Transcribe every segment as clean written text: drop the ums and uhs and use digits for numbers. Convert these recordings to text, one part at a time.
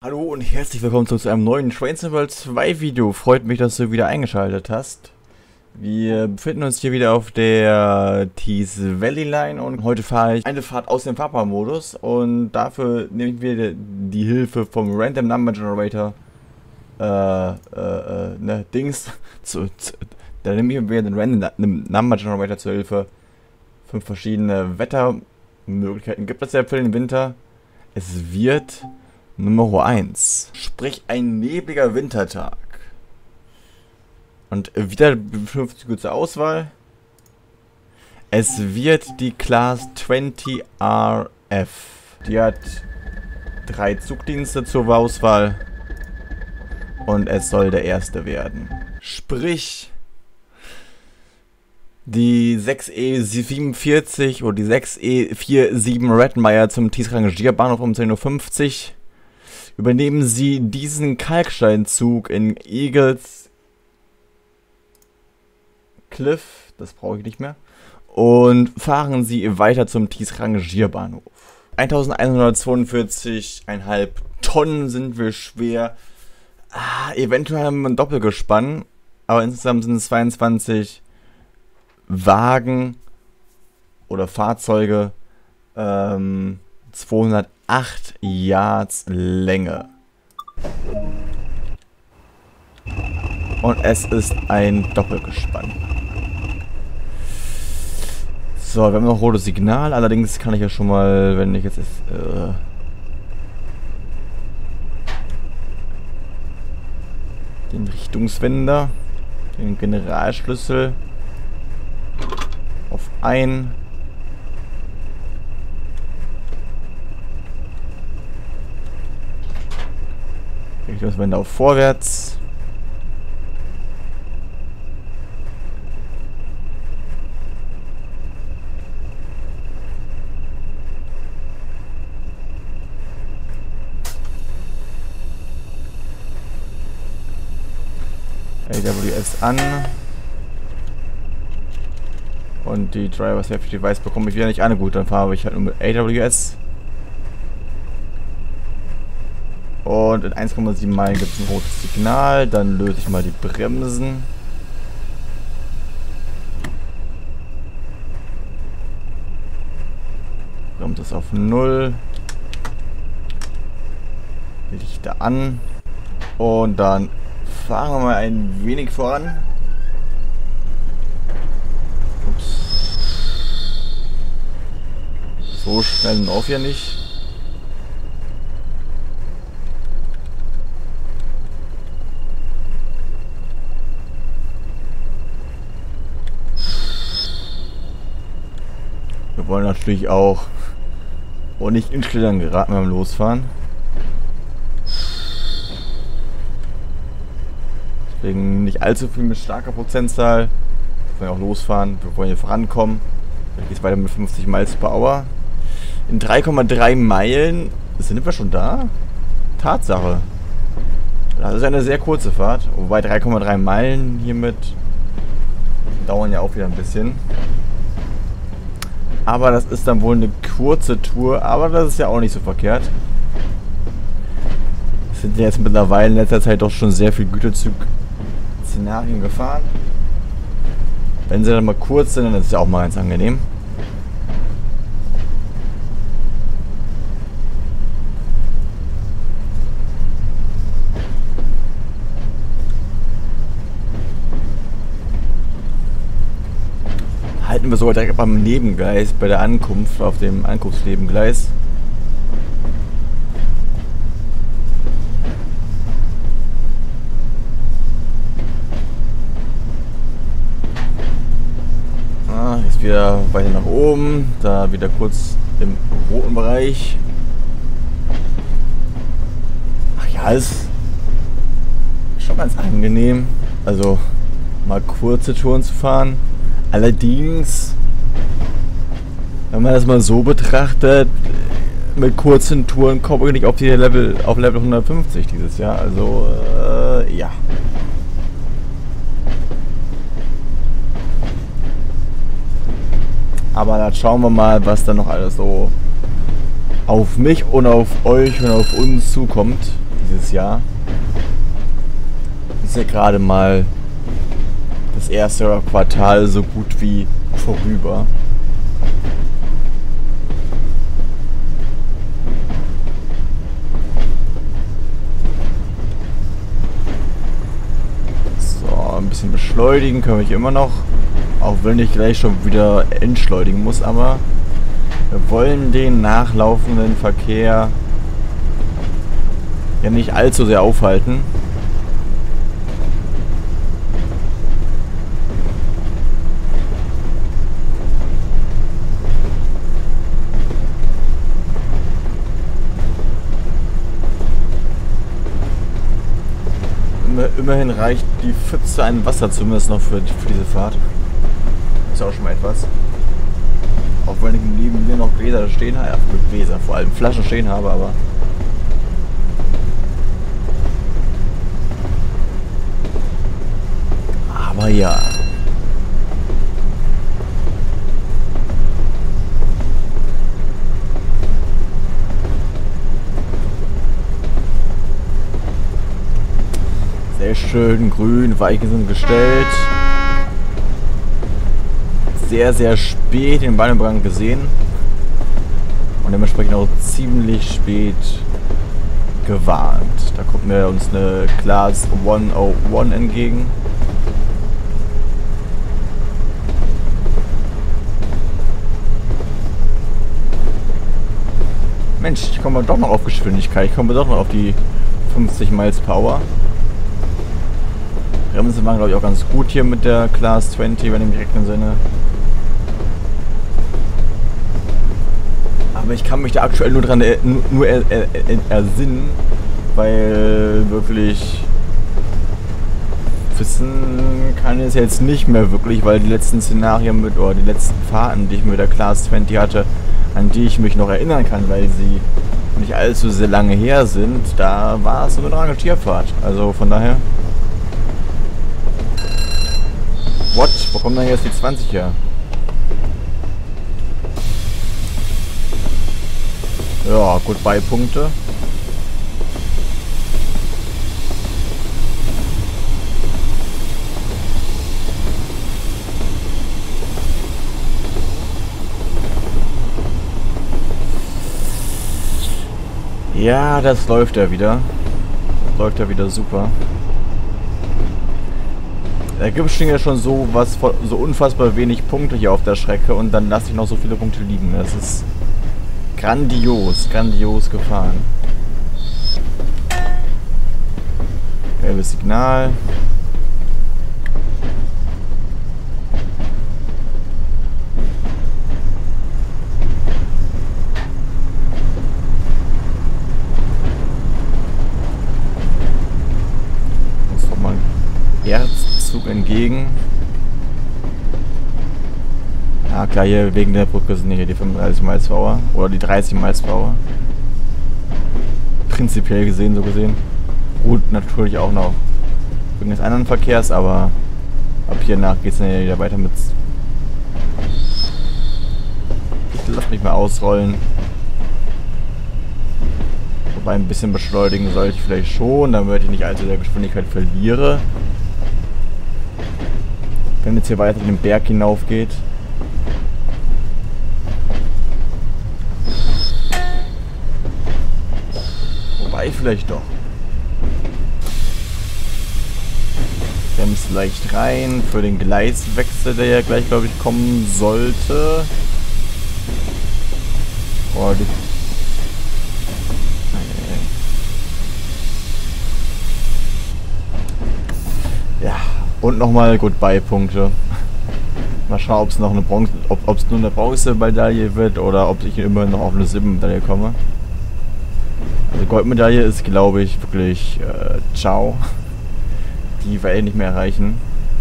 Hallo und herzlich willkommen zu einem neuen Trains World 2 Video. Freut mich, dass du wieder eingeschaltet hast. Wir befinden uns hier wieder auf der Tees Valley Line und heute fahre ich eine Fahrt aus dem Fahrbahnmodus und dafür nehmen wir die Hilfe vom Random Number Generator da nehmen wir den Random Number Generator zur Hilfe. 5 verschiedene Wettermöglichkeiten gibt es ja für den Winter. Es wird Nummer 1. Sprich ein nebliger Wintertag. Und wieder 50 Uhr zur Auswahl. Es wird die Class 20 RF. Die hat 3 Zugdienste zur Auswahl. Und es soll der erste werden. Sprich die 6E47 oder die 6E47 Redmire zum Tees Rangierbahnhof um 10:50 Uhr. Übernehmen Sie diesen Kalksteinzug in Eagles Cliff, das brauche ich nicht mehr, und fahren Sie weiter zum Tees Rangierbahnhof. 1142,5 Tonnen sind wir schwer. Eventuell haben wir ein Doppelgespann, aber insgesamt sind es 22 Wagen oder Fahrzeuge, 208 Yards Länge. Und es ist ein Doppelgespann. So, wir haben noch rotes Signal, allerdings kann ich ja schon mal, wenn ich jetzt den Richtungswender, den Generalschlüssel auf ein. Richtungswender auf vorwärts. AWS an. Und die Driver Safety Device bekomme ich wieder nicht an. Gut, dann fahre ich halt nur mit AWS. Und in 1,7 Meilen gibt es ein rotes Signal. Dann löse ich mal die Bremsen. Bremse ist auf 0. Lichter an. Und dann fahren wir mal ein wenig voran. Ups. So schnell lauf ja nicht. Wir wollen natürlich auch nicht in Schlittern geraten beim Losfahren. Deswegen nicht allzu viel mit starker Prozentzahl. Wir wollen auch losfahren, wir wollen hier vorankommen. Dann geht es weiter mit 50 Miles per Hour. In 3,3 Meilen sind wir schon da? Tatsache. Das ist eine sehr kurze Fahrt. Wobei 3,3 Meilen hiermit dauern ja auch wieder ein bisschen. Aber das ist dann wohl eine kurze Tour, aber das ist ja auch nicht so verkehrt. Es sind ja jetzt mittlerweile in letzter Zeit doch schon sehr viel Güterzug-Szenarien gefahren. Wenn sie dann mal kurz sind, dann ist es ja auch mal ganz angenehm. Halten wir sogar direkt beim Nebengleis, bei der Ankunft, auf dem Ankunftsnebengleis. Jetzt wieder weiter nach oben, da wieder kurz im roten Bereich. Ach ja, ist schon ganz angenehm, also mal kurze Touren zu fahren. Allerdings, wenn man das mal so betrachtet, mit kurzen Touren komme ich nicht auf Level 150 dieses Jahr. Also, ja. Aber dann schauen wir mal, was da noch alles so auf mich und auf euch und auf uns zukommt. dieses Jahr. Ist ja gerade mal das erste Quartal so gut wie vorüber. So, ein bisschen beschleunigen können wir hier immer noch. Auch wenn ich gleich schon wieder entschleunigen muss, aber wir wollen den nachlaufenden Verkehr ja nicht allzu sehr aufhalten. Immerhin reicht die Pfütze an Wasser zumindest noch für diese Fahrt. Ist auch schon mal etwas. Auch wenn ich neben mir noch Gläser stehen habe, Gläser, vor allem Flaschen stehen habe, aber ja. Sehr schön, grün, Weichen sind gestellt. Sehr, sehr spät den Bahnübergang gesehen. Und dementsprechend auch ziemlich spät gewarnt. Da kommt mir uns eine Class 101 entgegen. Mensch, ich komme doch noch auf Geschwindigkeit. Ich komme doch noch auf die 50 Miles per Hour. Bremsen waren, glaube ich, auch ganz gut hier mit der Class 20, wenn ich mich recht entsinne. Aber ich kann mich da aktuell nur dran ersinnen, weil wirklich wissen kann ich es jetzt nicht mehr wirklich, weil die letzten Szenarien oder die letzten Fahrten, die ich mit der Class 20 hatte, an die ich mich noch erinnern kann, weil sie nicht allzu sehr lange her sind, da war es so eine Rangierfahrt. Also von daher. What? Wo kommt denn jetzt die 20 her? Ja, Goodbye-Punkte. Ja, das läuft ja wieder. Das läuft ja wieder super. Da gibt es ja schon so unfassbar wenig Punkte hier auf der Strecke und dann lasse ich noch so viele Punkte liegen. Das ist grandios, grandios gefahren. Gelbes Signal. Muss doch mal Erzzug entgegen. Ja klar, hier wegen der Brücke sind hier die 35 Miles per Hour oder die 30 Miles per Hour. Prinzipiell gesehen, so gesehen. Gut, natürlich auch noch wegen des anderen Verkehrs, aber ab hier nach geht es dann ja wieder weiter mit. Ich lasse mich mal ausrollen. Wobei ein bisschen beschleunigen sollte ich vielleicht schon, damit ich nicht allzu sehr Geschwindigkeit verliere. Wenn jetzt hier weiter den Berg hinauf geht. Wobei vielleicht doch. Bremst leicht rein für den Gleiswechsel, der ja gleich, glaube ich, kommen sollte. Oh, die ja, und nochmal Goodbye-Punkte. Mal schauen, ob es noch eine Bronze, ob es nur eine Bronzemedaille wird oder ob ich immer noch auf eine Silbermedaille komme. Also Goldmedaille ist, glaube ich, wirklich ciao. Die werde ich nicht mehr erreichen.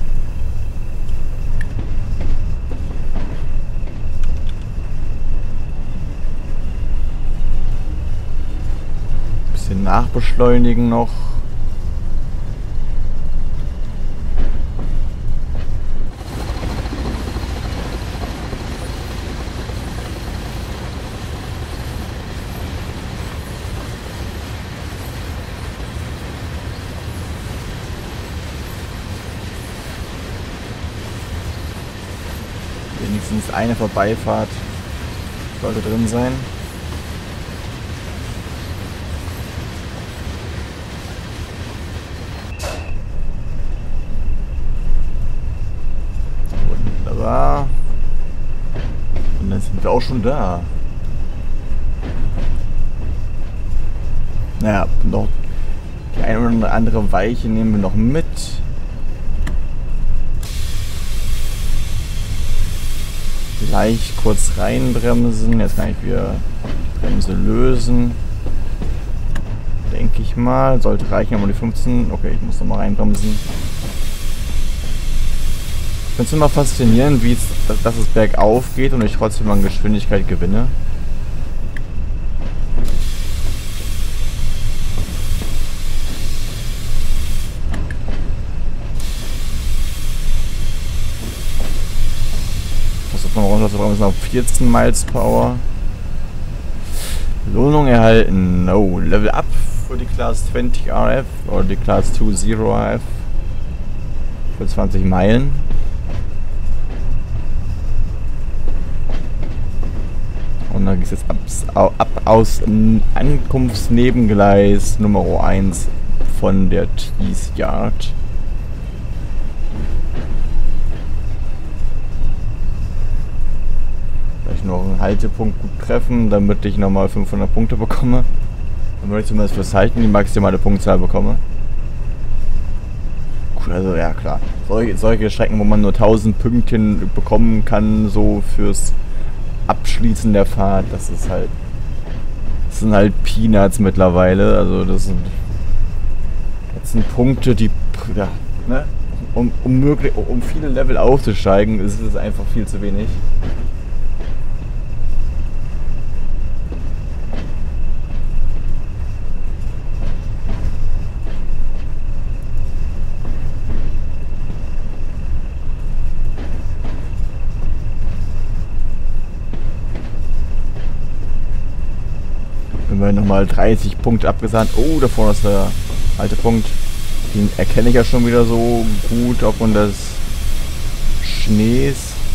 Bisschen nachbeschleunigen noch. Mindestens eine Vorbeifahrt sollte drin sein. Wunderbar. Und dann sind wir auch schon da. Naja, noch die eine oder andere Weiche nehmen wir noch mit. Gleich kurz reinbremsen. Jetzt kann ich wieder die Bremse lösen. Denke ich mal. Sollte reichen, aber die 15. Okay, ich muss nochmal reinbremsen. Ich finde es immer faszinierend, wie dass es bergauf geht und ich trotzdem an Geschwindigkeit gewinne. Runter auf 14 Miles per Hour. Belohnung erhalten. No. Level up für die Class 20 RF oder die Class 20 RF für 20 Meilen. Und dann geht es jetzt ab aus Ankunftsnebengleis Nummer 1 von der Tees Yard. Noch einen Haltepunkt gut treffen, damit ich nochmal 500 Punkte bekomme. Damit ich zumindest fürs Halten die maximale Punktzahl bekomme. Cool, also ja klar. Solche Strecken, wo man nur 1000 Pünktchen bekommen kann, so fürs Abschließen der Fahrt, das sind halt Peanuts mittlerweile. Also das sind Punkte, die, ja, ne? Um viele Level aufzusteigen, ist es einfach viel zu wenig. Nochmal 30 Punkte abgesandt. Oh, da vorne ist der alte Punkt. Den erkenne ich ja schon wieder so gut aufgrund des Schnees.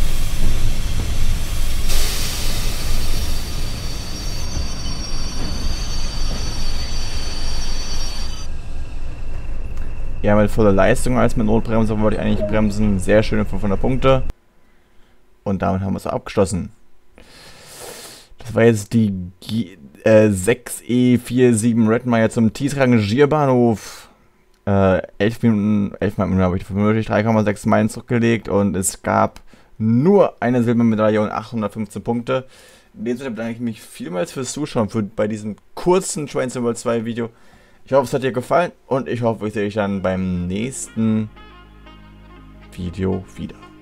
Ja, mit voller Leistung als mit Notbremse wollte ich eigentlich bremsen. Sehr schöne 500 Punkte. Und damit haben wir es abgeschlossen. Das war jetzt die 6E47 Redmire zum Tees Rangierbahnhof. 11 Minuten habe ich vermutlich 3,6 Meilen zurückgelegt und es gab nur eine Silbermedaille und 815 Punkte. In dem Sinne bedanke ich mich vielmals fürs Zuschauen bei diesem kurzen Train Sim World 2 Video. Ich hoffe, es hat dir gefallen und ich hoffe, ich sehe dich dann beim nächsten Video wieder.